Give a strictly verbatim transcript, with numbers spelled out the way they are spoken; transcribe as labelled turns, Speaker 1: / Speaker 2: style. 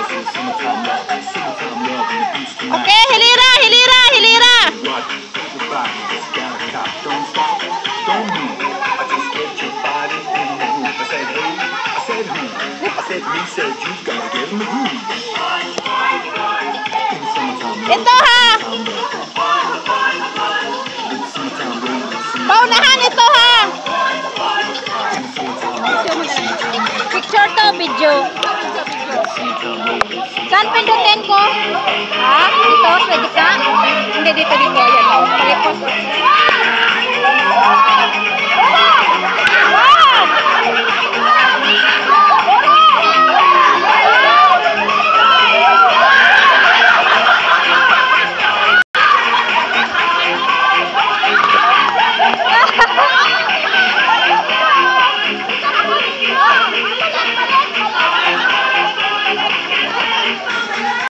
Speaker 1: Okay, hilira, hilira, hilira. Ito ha. Paunahan ito ha. Picture to video. Saan pindutin ko? Ha? Dito? Pwede ka? Hindi, dito, dito. Ayan. Palipas.